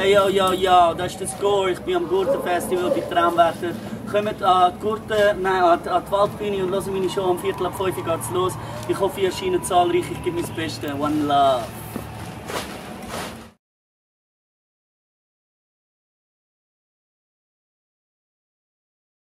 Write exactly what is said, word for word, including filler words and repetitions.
Hey, yo, yo, yo, das ist der Score. Ich bin am Gurtenfestival bei Traumwärter. Kommt an die Gurten, nein, an die, an die Waldbühne und hört meine Show. Am Viertel ab fünf geht's los. Ich hoffe, ihr erscheint zahlreich. Ich gebe mein Bestes. One Love.